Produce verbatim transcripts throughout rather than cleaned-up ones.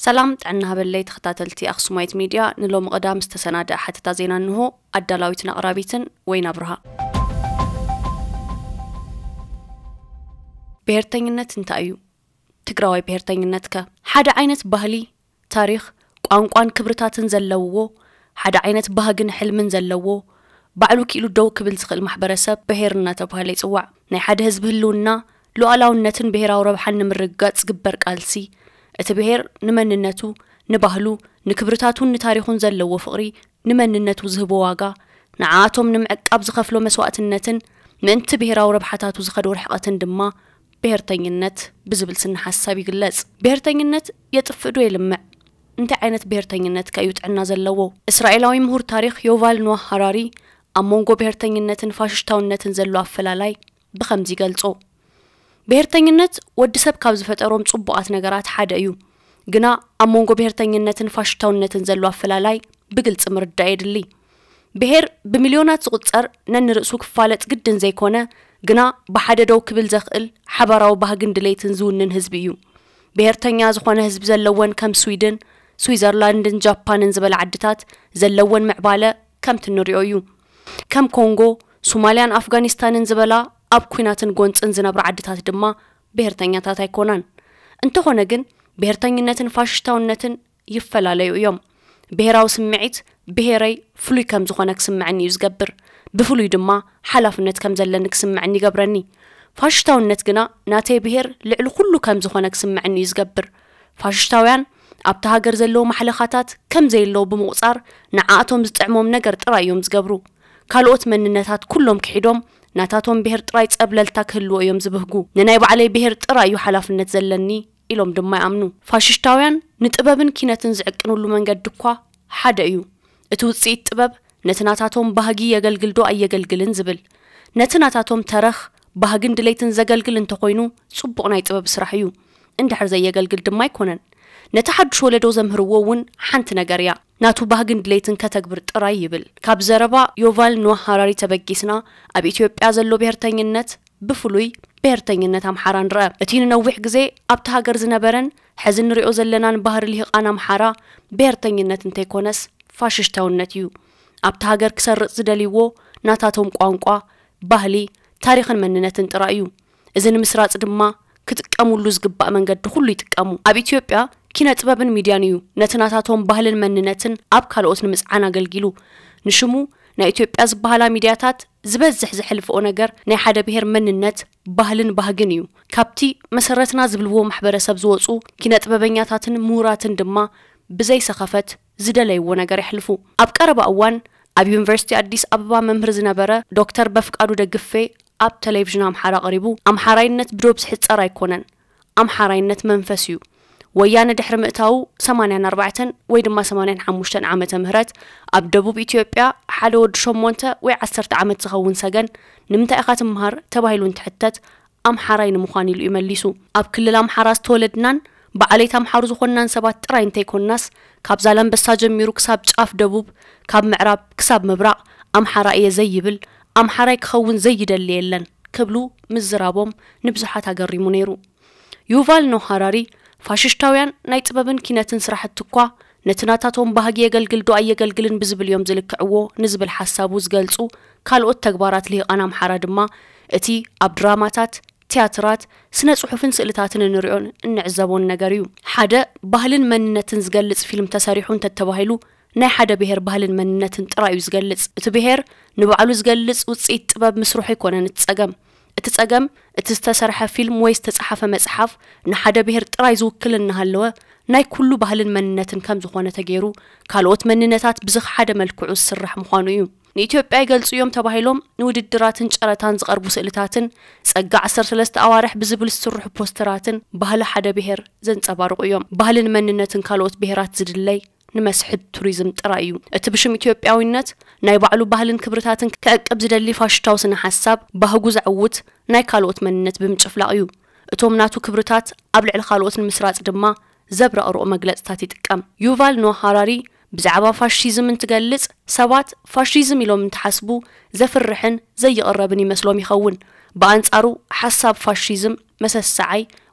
سلام تعنا هبلي تختاتلتي أخصمايت ميديا نلوم قدام استسناد حتى تازينا أنه أدلاويتنا قرابيتن وين أبرها بهرتينت انت أيو تقراوي بهرتينتك حدا عينت بهلي تاريخ قانقان كبرتاتن زلوو حدا عينت بهجن حلمن زلوو بعلو كيلو دو كبل تخل محبرسب بهرنا تبهلي صوع ناي حدا حزب هلونا لؤلاونتن بهراو ربحن مرقات صقبر قالسي اتبهر نمننتو نبهلو نكبرتاتو نتاريخون زلو فقري نمننتو زهبو واقا نعاتهم نمعقاب زخفلو مسواتنتن من تبهراو ربحاتاتو زخدو رحقاتن دما بهرتينت بزبل سن حساب يقلص بهرتينت يطفدو يلمع انت عينت بهرتينت كايوت عنا زلو اسرائيلاوي مهور تاريخ يوفال نوح هراري امونغو بهرتينتن فاششتاونتن زلو افلالاي بخمزي قلصو بهرتينت ودسب كاب زفطروم صبوات نغرات حدا ايو غنا امونغو بهرتينتن فاششتاونتن زلو افلالاي بغلص مردا يدلي بهر بمليونات قصر ننرسو كفالت جدن زي كونه غنا بحدا دو كبل زخل حبراو بهجن دليتن زونن حزبيو بهرتኛ زخونه حزب زلون كم سويدن سويزرلاندن جابانن زبل عدتات زلون معباله كم تنريو كم كونغو سوماليان افغانستانن زبلا اب كويناتن غونصن زنبر عدتات دما بهرتኛታት አይኮናን እንተሆነ ግን በህርተኝነትን ፋሽስታውነትን ይፈላልዩ እዮም ብሄራው ስምዒት ብሄራይ ፍሉይ ከም ዝኾነ ክስምዓኒ ይዝገብር بفلوي دما حلفنت كم زلنك سمعني قبرني فاشتاونت جنا ناتي بهر لعل كله كم زخونك سمعني يزقبر فاشتاويان أبتها جرزلو محلخاتات كم زي اللو بمقصار نعاتهم زتعموم نجر ترايوم زقبرو كالوت من النتات كلهم كحيدهم ناتاتهم بهر ترايت قبل التاكلو يوم زبهجو ننايب علي بهر ترايو حلفنت زلني إلهم دما يأمنو فاشتاويان نتقببن كينا تنزعك نقول من قدكوا حدا يو اتوصي تقبب نتناتاتهم بهجي يجلجل دو أي يجلجلن زبل نتناتاتهم ترخ بهجن دليتن زجلجلن تقوينو صبقنا يتبب بسرحيو عند حرزة يجلجل دم ما يكونن نتحد شو لدو زمهروون حنت نجاريا ناتو بهجن دليتن كتكبر ترايبل كاب زربا يوفال نوح هراري تبجيسنا أبي إثيوبيا زلو بهرتين النت بفلوي بهرتين النت هم حران رأ أتين نوح جزء أبتها جرزنا برن حزن رئوز لنا بهر اللي أنا محرا بهرتين النت انتيكونس فاششتاو النتيو أبتها جر كسر زدليو ناتاتهم قانقا بهلي تاريخا مننتن ترايو إذن مسرات دما كتقامو لوز قبا من قد كله يتقامو أبي إثيوبيا كينا تبابن ميديانيو نتناتاتهم بهلن مننتن أب كالوت نمسعانا قلقلو نشمو نا إثيوبيا زبهلا ميدياتات زبز زحزح لفقو نجر نا حدا بهر مننت بهلن بهجنيو كابتي مسرتنا زبلوو محبرة سبزوصو كينا تبابنياتاتن موراتن دما بزي سخافت زدليو نجر يحلفو أب كرب أوان أب يونيفرسيتي أديس أبابا ممهر زنبرة دكتور بفقادو دقفي أب تلفزيون أمحارة قريبو أمحارينت بدروبس حتى رايكونن أمحارينت منفسيو ويانا دحر مئتاو سمانين أربعتن ويدما سمانين حموشتن عامة مهرات أب دبوب إثيوبيا حالو دشومونتا وعسرت عامة تخون سجن نمتا أخات مهر تبايلون تحتت أمحارين مخاني لو يمليسو أب كل الأمحاراس تولدنان بعليت أمحار زخونان سبات تراين تيكون ناس كاب زالن بسا جميرو كساب جاف دبوب كاب معراب كساب مبرع أمحارا إيه زيبل أمحارا يكخون زيد اللي يلن كبلو مزرابهم نبزحات هاقري منيرو يوفال نوح هراري فاششتاويان نايت بابن كينا تنسرح التقوى نتناتاتهم بهاقي يقلقل دو أي يقلقلن بزبل يوم زلك عوو نزبل حسابو زقلسو كالو التقبارات ليه أنا محارا دما اتي أبدراماتات تياترات سنة صحفن سئلتاتن نريون نعزبون نجاريو حدا بهلن مننتن زقلص فيلم تساريحون تتباهلو ناي حدا بهر بهلن مننتن ترايو زقلص اتبهر نبعلو زقلص وصيت طباب مسروح يكون نتصقم اتتصقم اتستسرح فيلم ويس تصحف مصحف نحدا بهر تراي زوكلنا هلوه ناي كله بهلن مننتن كم زخونه تغيرو كالوت مننتات بزخ حدا ملكعو سرح مخانو يو نيتيوبيا يقلصو يوم تباهلهم نوددراتن ጨረታን ዝቀርቡ ስእልታትን ጸጋ عشرة ثلاثة አዋርሕ ብዝብል ዝስርሑ ፖስተራትን ባህሊ ሓደ ብሄር ዘንጸባርቁ እዮም ባህልን መንነትን ካልኦት ብሄራት ዝድለይ ንመስሕብ ቱሪዝም ጥራይ እዩ እቲ ብሽም ኢትዮጵያዊነት ናይ ባዕሉ ባህልን ክብርታትን ከቅብ ዝደሊ ፋሽታው ስነ ሐሳብ ባህጉ ዝዕውት ናይ ካልኦት መንነት ብምጭፍላቅ እዩ እቶም ናቱ ክብርታት ኣብ ልዕሊ ካልኦትን ምስራጽ ድማ ዘብረቕርኦ መግለጽታት ይጥቀም ዩቫል ኖህ ሃራሪ بزعبا فاشيزم انتقلص سبات فاشيزم يلوم انتحسبو زفرحن زي قربني مسلوم يخون بانصارو حساب فاشيزم مسسعي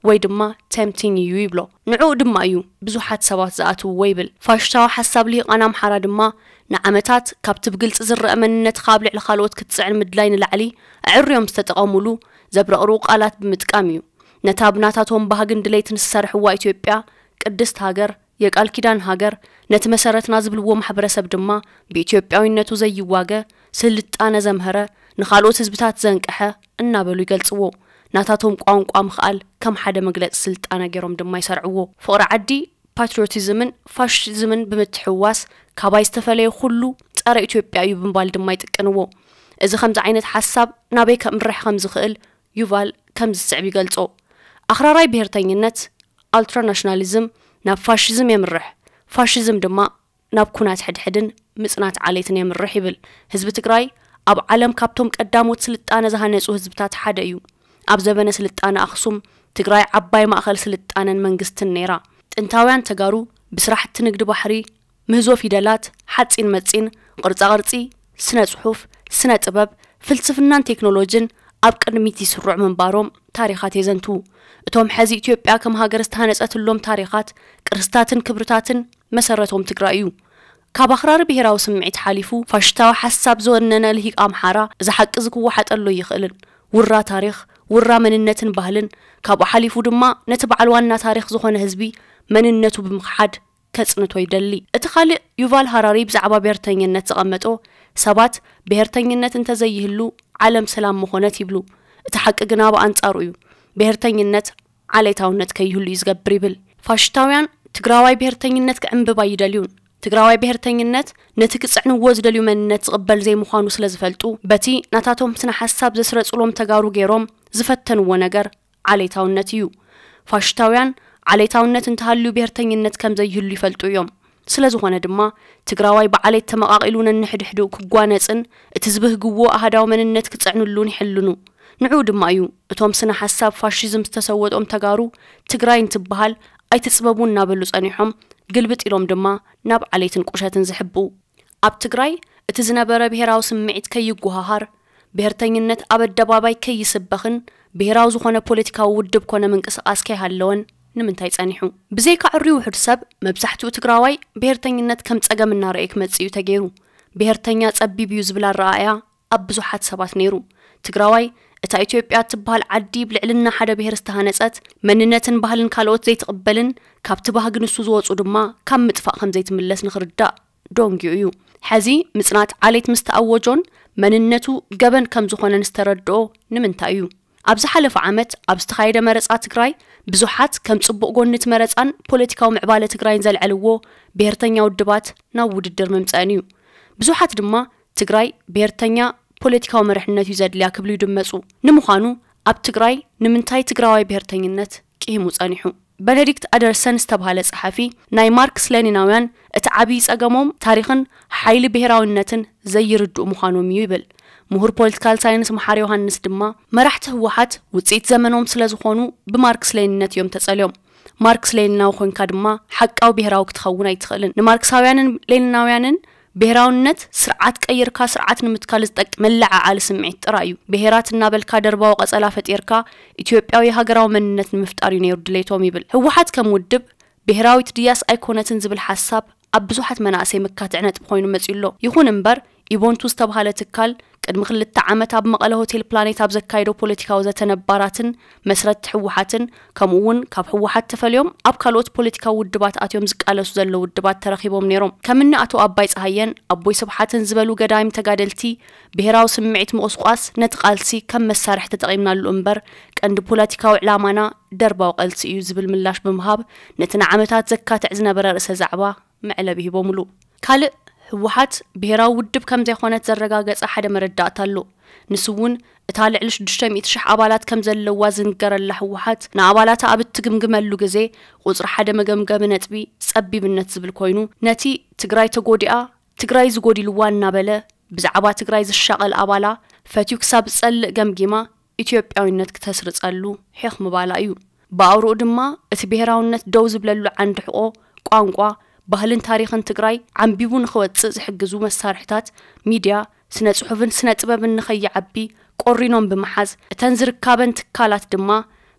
ወይ ድማ tempting እዩ ይብሎ ንዑ ድማ እዩ ብዙሓት ሰባት ዝኣትው ወይብል ፋሽታዊ ሓሳብ ሊቃና ኣምሓራ ድማ ንዓመታት ካብቲ ብግልጽ ዝረአ መንነት ካብ ልዕሊ ካልኦት ክትጽዕን ምድላይ ንላዕሊ ኣዕርዮም ዝተጠቐሙሉ ዘብረቕሩ ቃላት ብምጥቃም እዩ ነታ ብናታቶም ባህግን ድሌትን ዝሰርሕዋ ኢትዮጵያ ቅድስት ሃገር የቃል ኪዳን ሃገር ነቲ መሰረትና ዝብልዎ ማሕበረሰብ ድማ ብኢትዮጵያዊነቱ ዘይዋገ ስልጣነ ዘምሃረ ንኻልኦት ህዝብታት ዘንቀሐ እናበሉ ይገልጽዎ ናታቶም ቋንቋ ምኽኣል ከም ሓደ መግለጽ ስልጣነ ገይሮም ድማ ይሰርዕዎ ፍቕሪ ዓዲ ፓትሪዮቲዝምን ፋሽዝምን ብምትሕዋስ ካባይ ዝተፈለየ ኩሉ ጸረ ኢትዮጵያ እዩ ብምባል ድማ ይጥቀንዎ እዚ ከምዚ ዓይነት ሓሳብ ናበይ ከምርሕ ከም ዝኽእል ዩቫል ከም ዝስዕብ ይገልጾ ኣኽራራይ ብሄርተኝነት ኣልትራናሽናሊዝም ናብ ፋሽዝም የምርሕ ፋሽዝም ድማ ናብ ኩናት ሕድሕድን ምጽናት ዓሌትን የምርሕ ይብል ህዝቢ ትግራይ ኣብ ዓለም ካብቶም ቀዳሞት ስልጣነ ዝሃነጹ ህዝብታት ሓደ እዩ ኣብ ዘበነ ስልጣነ ኣኽሱም ትግራይ ዓባይ ማእኸል ስልጣነን መንግስትን ነይራ ጥንታውያን ተጋሩ ብስራሕቲ ንግዲ ባሕሪ ምህዞ ፊደላት ሓጺን መጺን ቅርጻ ቅርጺ ስነ ጽሑፍ ስነ ጥበብ ፍልስፍናን ቴክኖሎጅን ኣብ ቅድሚት ይስሩዕ ምንባሮም ታሪኻት የዘንቱ እቶም ሕዚ ኢትዮጵያ ከም ሃገር ዝተሃነጸትሎም ታሪኻት ቅርስታትን ክብርታትን መሰረቶም ትግራይ እዩ ካብ ኣኽራሪ ብሄራዊ ስምዒት ሓሊፉ ፋሽታዊ ሓሳብ ዝወነነ ልሂቅ ኣምሓራ እዚ ሓቂ ዝክወሓጠሎ ይኽእልን ውራ ታሪኽ ውራ መንነትን ባህልን ካብ ሓሊፉ ድማ ነቲ በዓል ዋና ታሪኽ ዝኾነ ህዝቢ መንነቱ ብምኽሓድ ከጽንቶ ይደሊ እቲ ኻልእ ዩቫል ሃራሪ ብዛዕባ ብሄርተኝነት ዝቐመጦ ሰባት ብሄርተኝነት እንተዘይህሉ ዓለም ሰላም ምኾነት ይብሉ እቲ ሓቂ ግና ብኣንጻሩ እዩ ብሄርተኝነት ዓሌታውነት ከይህሉ ይዝገብር ይብል ፋሽታውያን ትግራዋይ ብሄርተኝነት ክዕንብባ ይደልዩን ትግራዋይ ብሄርተኝነት ነቲ ክጽዕንዎ ዝደልዩ መንነት ዝቕበል ዘይምዃኑ ስለ ዝፈልጡ በቲ ናታቶም ስነ ሓሳብ ዘስረጽሎም ተጋሩ ገይሮም ዝፈተንዎ ነገር ዓሌታውነት እዩ ፋሽታውያን ዓሌታውነት እንተሃልዩ ብሄርተኝነት ከም ዘይህሉ ይፈልጡ እዮም ስለ ዝኾነ ድማ ትግራዋይ ብዓሌት ተመቓቒሉ ነንሕድሕዱ ክጓነጽን እቲ ዝብህግዎ ኣሃዳዊ መንነት ክጽዕንሉን ይሕልኑ ንዑ ድማ እዩ እቶም ስነ ሓሳብ ፋሽዝም ዝተሰወጦም ተጋሩ ትግራይ እንትበሃል ኣይትጽበቡን እናበሉ ጸኒሖም ግልብጥ ኢሎም ድማ ናብ ዓሌትን ቁሸትን ዝሕቡ ኣብ ትግራይ እቲ ዝነበረ ብሄራዊ ስምዒት ከይጓሃር ብሄርተኝነት ኣብ ኣደባባይ ከይስበኽን ብሄራዊ ዝኾነ ፖለቲካዊ ውድብ ኮነ ምንቅስቓስ ከይሃለወን ንምንታይ ጸኒሑ ብዘይካ ዕርዩ ውሕድ ሰብ መብዛሕትኡ ትግራዋይ ብሄርተኝነት ከም ጸገም እናርአየ ክመጽእ እዩ ተገይሩ ብሄርተኛ ጸቢብ እዩ ዝብል ኣረኣእያ ኣብ ብዙሓት ሰባት ነይሩ ትግራዋይ እታ ኢትዮጵያ ትበሃል ዓዲ ብልዕልና ሓደ ብሄር ዝተሃነጸት መንነትን ባህልን ካልኦት ዘይትቕበልን ካብቲ ባህጊ ንሱ ዝወጹ ድማ ካብ ምጥፋእ ከም ዘይትምለስ ንኽርዳእ ዶንጊኡ እዩ ሕዚ ምጽናት ዓሌት ምስ ተኣወጆን መንነቱ ገበን ከም ዝኾነ ንዝተረድኦ ንምንታይ እዩ ኣብ ዝሓለፈ ዓመት ኣብ ዝተኻየደ መረጻ ትግራይ ብዙሓት ከም ጽቡቕ ጎኒ እቲ መረጻን ፖለቲካዊ ምዕባለ ትግራይን ዘልዕልዎ ብሄርተኛ ውድባት ናብ ውድድር ምምጽአን እዩ ብዙሓት ድማ ትግራይ ብሄርተኛ ፖለቲካዊ መርሕነት እዩ ዘድልያ ክብሉ ይድመጹ ንምዃኑ ኣብ ትግራይ ንምንታይ ትግራዋይ ብሄርተኝነት ቂሂሙ ጸኒሑ ቤኔዲክት ኣደርሰን ዝተባሃለ ጸሓፊ ናይ ማርክስ ሌኒናውያን እቲ ዓብዪ ጸገሞም ታሪኽን ሓይሊ ብሄራውነትን ዘይርድኡ ምዃኖም እዩ ይብል ምሁር ፖለቲካል ሳይንስ መሓር ዮሃንስ ድማ መራሕቲ ህወሓት ውጽኢት ዘመኖም ስለ ዝኾኑ ብማርክስ ሌኒነት እዮም ተጸልዮም ማርክስ ሌኒናዊ ኮይንካ ድማ ሓቃዊ ብሄራዊ ክትኸውን ኣይትኽእልን ንማርክሳውያንን ሌኒናውያንን ብሄራውነት ስርዓት ቀይርካ ስርዓት ንምትካል ዝጠቅም መላዓዓሊ ስምዒት ጥራይ እዩ ብሄራት እናበልካ ደርባዊ ቀጸላ ፈጢርካ ኢትዮጵያዊ ሃገራዊ መንነት ንምፍጣር እዩ ነይሩ ድሌቶም ይብል ህወሓት ከም ውድብ ብሄራዊት ድያስ ኣይኮነትን ዝብል ሓሳብ ኣብ ብዙሓት መናእሰይ መካትዕ ነጥቢ ኮይኑ መጺሎ ይኹን እምበር ኢቦንቱ ዝተባሃለ ትካል ቅድሚ ክልተ ዓመት ኣብ መቐለ ሆቴል ፕላኔት ኣብ ዘካይዶ ፖለቲካዊ ዘተነባራትን መስረት ህወሓትን ከምኡውን ካብ ህወሓት ተፈልዮም ኣብ ካልኦት ፖለቲካዊ ውድባት ኣትዮም ዝቃለሱ ዘለዉ ውድባት ተረኺቦም ነይሮም ከምኒ ኣቶ ኣባይ ፀሃየን ኣቦይ ስብሓትን ዝበሉ ገዳይም ተጋደልቲ ብሄራዊ ስምዒት ምቁስቋስ ነቲ ቃልሲ ከም መሳርሒ ተጠቒምናሉ እምበር ቀንዲ ፖለቲካዊ ዕላማና ደርባዊ ቃልሲ እዩ ዝብል ምላሽ ብምሃብ ነቲ ንዓመታት ዘካትዕ ዝነበረ ርእሰ ዛዕባ መዕለብ ሂቦምሉ ካልእ ህወሓት ብሄራዊ ውድብ ከም ዘይኾነት ዘረጋገጸ ሓደ መረዳእታ ኣሎ ንስውን እታ ልዕሊ ሽዱሽተ ሚእቲ ሽሕ ኣባላት ከም ዘለዋ ዝንገረላ ህወሓት ንኣባላታ ኣብ እትግምግመሉ ግዜ ቁፅሪ ሓደ መገምገሚ ነጥቢ ጸቢብነት ዝብል ኮይኑ ነቲ ትግራይ ተጎዲኣ ትግራይ ዝጎዲልዋ እናበለ ብዛዕባ ትግራይ ዝሻቐል ኣባላ ፈትዩ ክሳብ ጸልእ ገምጊማ ኢትዮጵያዊነት ክተስርጸሉ ሒኽ ምባላ እዩ ብኣውርኡ ድማ እቲ ብሄራውነት ደው ዝብለሉ ዓንዲ ሕቆ ቋንቋ ባህልን ታሪኽን ትግራይ ዓንቢቡ ንኽወጽእ ዝሕግዙ መሳርሕታት ሚድያ ስነ ጽሑፍን ስነ ጥበብን ንኸይዓቢ ቆሪኖም ብምሓዝ እተን ዝርካበን ትካላት ድማ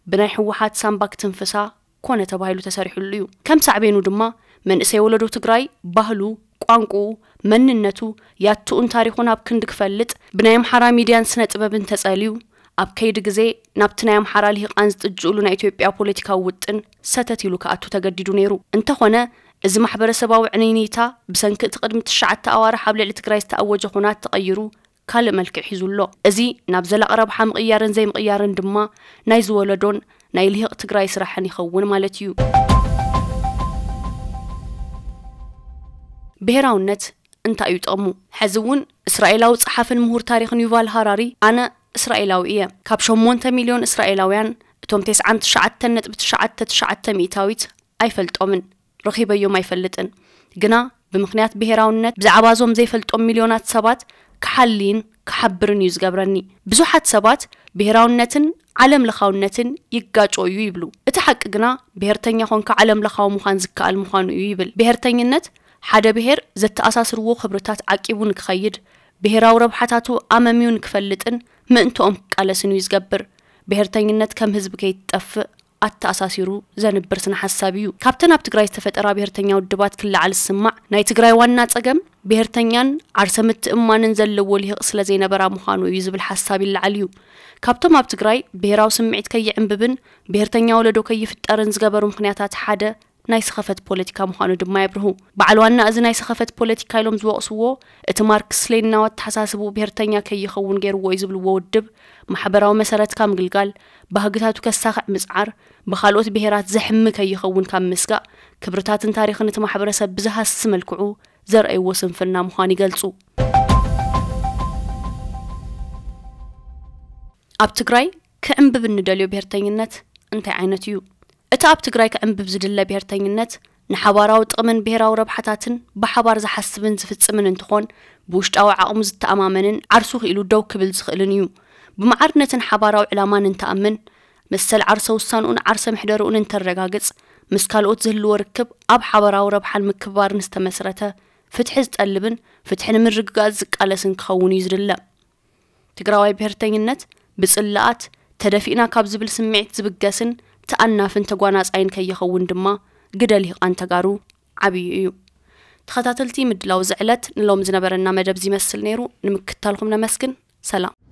بناي حوحات سامباك تنفسا كونه تباهلو تساريحلو እዩ كم سعبينو ድማ መንእሰይ ወለዶ ትግራይ ባህሉ ቋንቋ መንነቱ ያቱን ታሪኹን ኣብ ክንድ ክፈልጥ ብናይ አምሓራ ሚድያን ስነ ጥበብን ተጸልዩ ኣብ ከይድ ግዜ ናብትናይ አምሓራ ሊቃን ዝጥጅሉ ናይ ኢትዮጵያ ፖለቲካዊ ውጥን ሰተት ኢሉ ከኣቱ ተገዲዱ ነይሩ እንተኾነ እዚ ማሕበረሰባዊ ዕነይኒታ ብሰንኪ ትቅድም ትሽዓተ ኣዋርሕ ኣብ ልዕሊ ትግራይ ዝተኣወጀ ኩናት ተቀይሩ ካል መልክዕ ሒዙሎ እዚ ናብ ዘላቅረብ ሓምቅያርን ዘይምቅያርን ድማ ናይ ዝወለዶን ናይ ልሂቅ ትግራይ ስራሕን ይኸውን ማለት እዩ ብሄራውነት እንታይ እዩ ጥቕሙ ሕዝውን እስራኤላዊ ጸሓፍን ምሁር ታሪኽን ዩቫል ሃራሪ ኣነ እስራኤላዊ እየ ካብ ሸሞንተ ሚልዮን እስራኤላውያን እቶም ትስዓን ትሽዓተ ነጥቢ ትሽዓተ ትሽዓተ ሚእታዊት ኣይፈልጦምን ረኺበዮም ኣይፈልጥን ግና ብምኽንያት ብሄራውነት ብዛዕባዞም ዘይፈልጦም ሚልዮናት ሰባት ክሓሊን ክሓብርን እዩ ዝገብረኒ ብዙሓት ሰባት ብሄራውነትን ዓለም ለኻውነትን ይጋጮዩ ይብሉ እቲ ሓቂ ግና ብሄርተኛ ኾንካ ዓለም ለኻው ምዃን ዝከኣል ምዃኑ እዩ ይብል ብሄርተኝነት ሓደ ብሄር ዘተኣሳስርዎ ኽብርታት ዓቂቡን ክኸይድ ብሄራዊ ረብሓታቱ ኣመሚውን ክፈልጥን ምእንቶኦም ቃለስን እዩ ዝገብር ብሄርተኝነት ከም ህዝቢ ከይትጠፍእ ኣተኣሳሲሩ ዘንብር ስነ ሓሳብ እዩ ካብተን ኣብ ትግራይ ዝተፈጠራ ብሄርተኛ ውድባት ክለዓል ዝስማዕ ናይ ትግራይ ዋና ጸገም ብሄርተኛን ዓርሰ ምትእምማንን ዘለዎ ልሂቅ ስለ ዘይነበራ ምዃኑ እዩ ዝብል ሓሳብ ይለዓል እዩ ካብቶም ኣብ ትግራይ ብሄራዊ ስምዒት ከይዕንብብን ብሄርተኛ ወለዶ ከይፍጠርን ዝገበሩ ምኽንያታት ሓደ ናይ ሰኸፈት ፖለቲካ ምዃኑ ድማ ይብርሁ በዓል ዋና እዚ ናይ ሰኸፈት ፖለቲካ ኢሎም ዝወቕስዎ እቲ ማርክስ ሌኒናዊ ኣተሓሳስቡ ብሄርተኛ ከይኸውን ገይርዎ እዩ ዝብልዎ ውድብ ማሕበራዊ መሰረትካ ምግልጋል ባህግታቱ ከሳኽዕ ምጽዓር ብኻልኦት ብሄራት ዘሕሚ ከይኸውን ካብ ምስጋእ ክብርታትን ታሪኽን እቲ ማሕበረሰብ ብዝሃስስ መልክዑ ዘርአይዎ ስንፍና ምዃኑ ይገልጹ ኣብ ትግራይ ከእንብብ እንደልዮ ብሄርተኝነት እንታይ ዓይነት እዩ እቲ ኣብ ትግራይ ከእንብብ ዝድለ ብሄርተኝነት ንሓባራዊ ጥቕምን ብሄራዊ ረብሓታትን ብሓባር ዝሓስብን ዝፍጽምን እንትኾን ብውሽጣዊ ዓቕሙ ዝተኣማመንን ዓርሱ ኽኢሉ ደው ክብል ዝኽእልን እዩ ብማዕርነትን ሓባራዊ ዕላማን እንተኣምን መሰል ዓርሰ ውሳኑን ዓርሰ ምሕደሩን እንተረጋግጽ ምስ ካልኦት ዝህልዎ ርክብ ኣብ ሓባራዊ ረብሓን ምክባርን ዝተመስረተ ፍትሒ ዝጠልብን ፍትሒ ንምርግጋዝ ዝቃለስን ክኸውን እዩ ዝድለ ትግራዋይ ብሄርተኝነት ብጽላኣት ተደፊእና ካብ ዝብል ስምዒት ዝብገስን ተኣናፍን ተጓናጻይን ከይኸውን ድማ ግደል ሊቃን ተጋሩ ዓብይ እዩ ተኸታተልቲ ምድላው ዝዕለት ንሎም ዝነበረና መደብ ዝመስል ነይሩ ንምክትታልኩም ነመስግን ሰላም